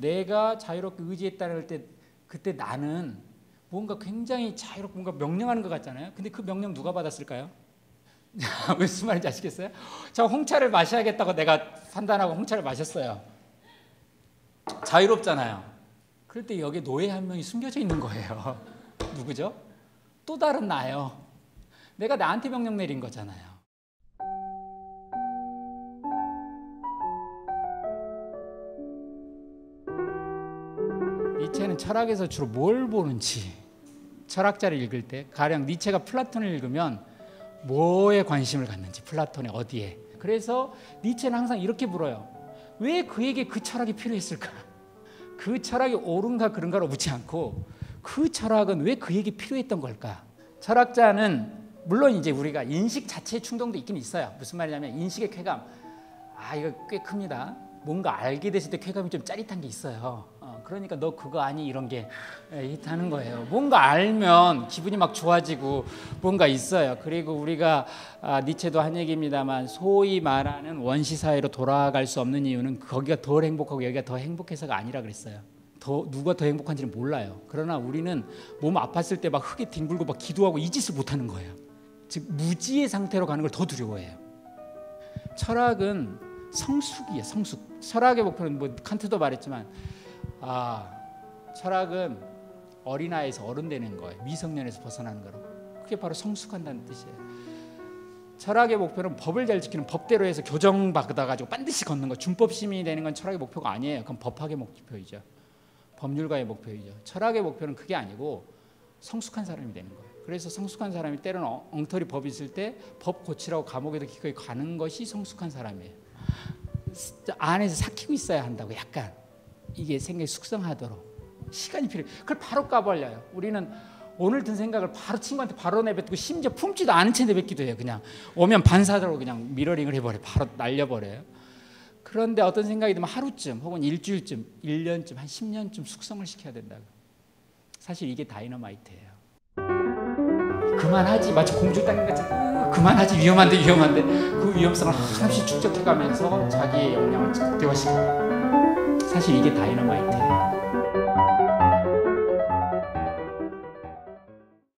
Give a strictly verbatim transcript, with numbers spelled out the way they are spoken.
내가 자유롭게 의지했다는 때 그때 나는 뭔가 굉장히 자유롭고 뭔가 명령하는 것 같잖아요. 근데 그 명령 누가 받았을까요? 무슨 말인지 아시겠어요? 저 홍차를 마셔야겠다고 내가 판단하고 홍차를 마셨어요. 자유롭잖아요. 그럴 때 여기에 노예 한 명이 숨겨져 있는 거예요. 누구죠? 또 다른 나요. 내가 나한테 명령 내린 거잖아요. 니체는 철학에서 주로 뭘 보는지, 철학자를 읽을 때 가령 니체가 플라톤을 읽으면 뭐에 관심을 갖는지, 플라톤의 어디에. 그래서 니체는 항상 이렇게 물어요. 왜 그에게 그 철학이 필요했을까? 그 철학이 옳은가 그른가로 묻지 않고 그 철학은 왜 그에게 필요했던 걸까? 철학자는 물론 이제 우리가 인식 자체의 충동도 있긴 있어요. 무슨 말이냐면 인식의 쾌감. 아, 이거 꽤 큽니다. 뭔가 알게 됐을 때 쾌감이 좀 짜릿한 게 있어요. 어, 그러니까 너 그거 아니? 이런 게 히트하는 거예요. 뭔가 알면 기분이 막 좋아지고 뭔가 있어요. 그리고 우리가 아, 니체도 한 얘기입니다만 소위 말하는 원시 사회로 돌아갈 수 없는 이유는 거기가 덜 행복하고 여기가 더 행복해서가 아니라 그랬어요. 더 누가 더 행복한지는 몰라요. 그러나 우리는 몸 아팠을 때 막 흙에 뒹굴고 막 기도하고 이 짓을 못하는 거예요. 즉 무지의 상태로 가는 걸 더 두려워해요. 철학은 성숙이에요. 성숙. 철학의 목표는 뭐 칸트도 말했지만 아, 철학은 어린아이에서 어른 되는 거예요. 미성년에서 벗어나는 거로. 그게 바로 성숙한다는 뜻이에요. 철학의 목표는 법을 잘 지키는 법대로 해서 교정받아가지고 반드시 걷는 거. 준법 시민이 되는 건 철학의 목표가 아니에요. 그건 법학의 목표이죠. 법률가의 목표이죠. 철학의 목표는 그게 아니고 성숙한 사람이 되는 거예요. 그래서 성숙한 사람이 때로는 엉터리 법 있을 때 법 고치라고 감옥에도 기꺼이 가는 것이 성숙한 사람이에요. 안에서 삭히고 있어야 한다고. 약간 이게 생각이 숙성하도록 시간이 필요해요. 그걸 바로 까버려요. 우리는 오늘 든 생각을 바로 친구한테 바로 내뱉고 심지어 품지도 않은 채 내뱉기도 해요. 그냥 오면 반사적으로 그냥 미러링을 해버려요. 바로 날려버려요. 그런데 어떤 생각이 들면 하루쯤 혹은 일주일쯤, 일 년쯤, 한 십 년쯤 숙성을 시켜야 된다고. 사실 이게 다이너마이트예요. 그만하지, 마치 공주 당긴 것처럼 그만하지, 위험한데 위험한데 그 위험성을 하나씩 축적해가면서 자기의 역량을 극대화시켜요. 사실 이게 다이너마이트예요.